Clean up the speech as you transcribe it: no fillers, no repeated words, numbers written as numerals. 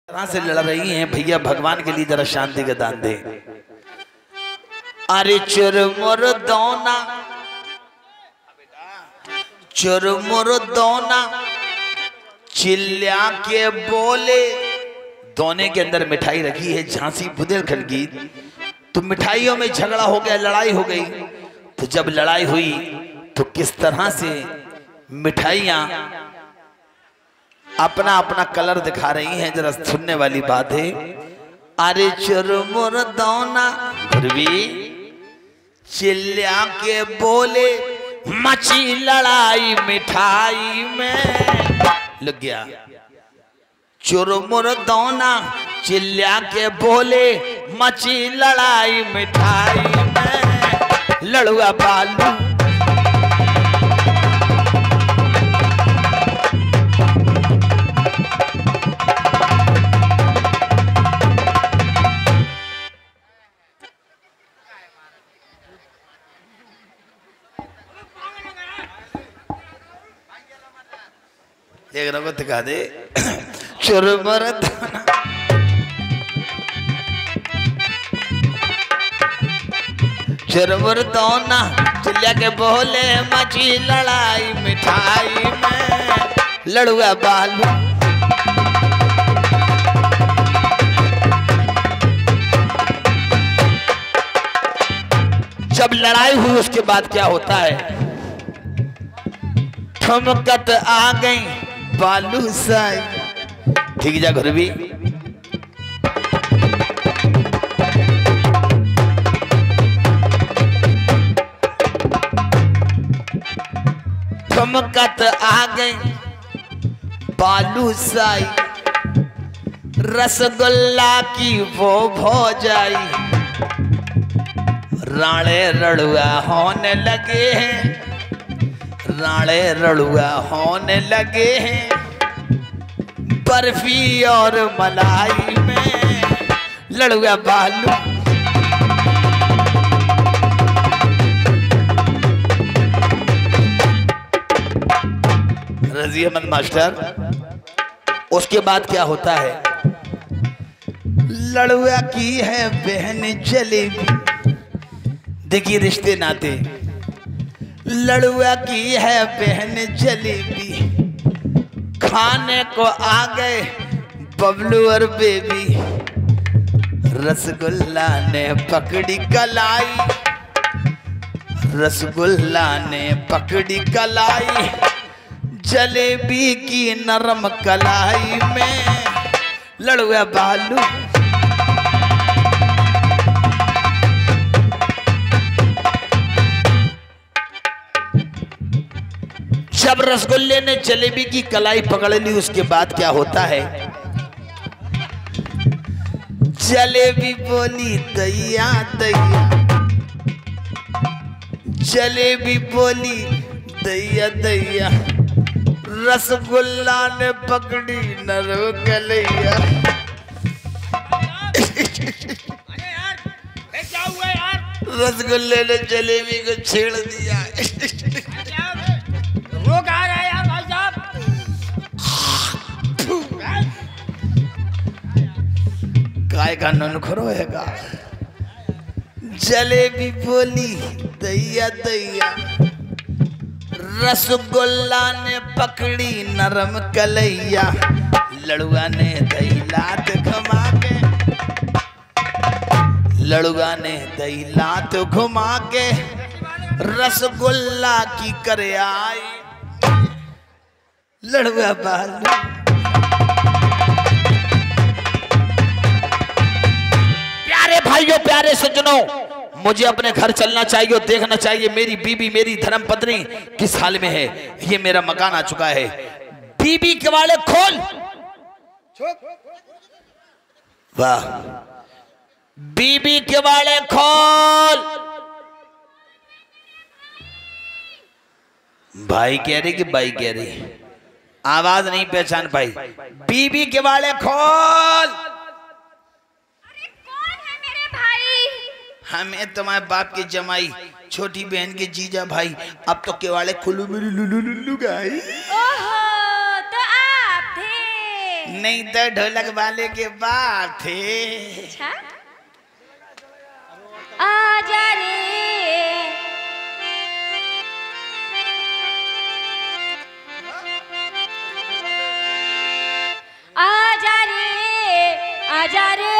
तरह से लड़ रही हैं भैया, भगवान के लिए जरा शांति का दान दे। अरे चुरमुर दोना, चुरमुर दोना चिल्ला के बोले। दोने के अंदर मिठाई रखी है, झांसी बुंदेलखंड की। तो मिठाइयों में झगड़ा हो गया, लड़ाई हो गई। तो जब लड़ाई हुई तो किस तरह से मिठाइयां अपना अपना कलर दिखा रही हैं, जरा सुनने वाली बात है। अरे चुरमुर दोना गुरवी चिल्ला के बोले, मची लड़ाई मिठाई में। लग गया चुरमुर दोना चिल्ला के बोले, मची लड़ाई मिठाई में। लड़ुआ बालू एक रंगो दिखा दे। चुरमुर दोना चुरमुर दोना चिल्ला के बोले, मची लड़ाई मिठाई में। लड़ुआ बालू जब लड़ाई हुई उसके बाद क्या होता है, ठुमकत आ गई बालू साई। ठीक जा गुरवी। ठुमकत आ गई बालू साई, रसगुल्ला की वो भौजाई। राणे रड़ुआ होने लगे हैं, राणे रड़ुआ होने लगे हैं, बर्फी और मलाई में। लड़ुआ बालू रजी अहमद मास्टर। उसके बाद क्या होता है, लड़ुआ की है बहन जलेबी। देखिए रिश्ते नाते, लड़ुआ की है बहन जलेबी। खाने को आ गए बबलू और बेबी। रसगुल्ला ने पकड़ी कलाई, रसगुल्ला ने पकड़ी कलाई, जलेबी की नरम कलाई में। लड़ुआ बालू जब रसगुल्ले ने जलेबी की कलाई पकड़ ली, उसके बाद क्या होता है, जलेबी बोली दैया दैया, जलेबी बोली दैया दैया। रसगुल्ला ने पकड़ी नरम कलैया। रसगुल्ले ने जलेबी को छेड़ दिया। रोक आ रहा है यार भाई साहब। काय का ननखरो हैगा। जलेबी बोली दैया दैया, रसगुल्ला ने पकड़ी नरम कलैया। लड़ुआ ने दही लात घुमा के, लड़ुआ ने दही लात घुमा के, रसगुल्ला की करे आई। लड़ुआ बालू प्यारे भाइयों, प्यारे सज्जनों, मुझे अपने घर चलना चाहिए और देखना चाहिए मेरी बीबी, मेरी धर्मपत्नी किस हाल में है। ये मेरा मकान आ चुका है। बीबी के वाले खोल, वाह, बीबी के वाले खोल। भाई कह रही कि भाई कह रही, आवाज नहीं पहचान पाई। बीबी के वाले खोल। अरे कौन है मेरे भाई? हमें तुम्हारे बाप की जमाई, छोटी बहन के जीजा भाई। अब तो केवाड़े खुलू मेरी लुलू लुलू गाई। ओहो, तो आप थे। नहीं तो ढोलक वाले के बाप थे। अच्छा आजा रे आजा रे आजा रे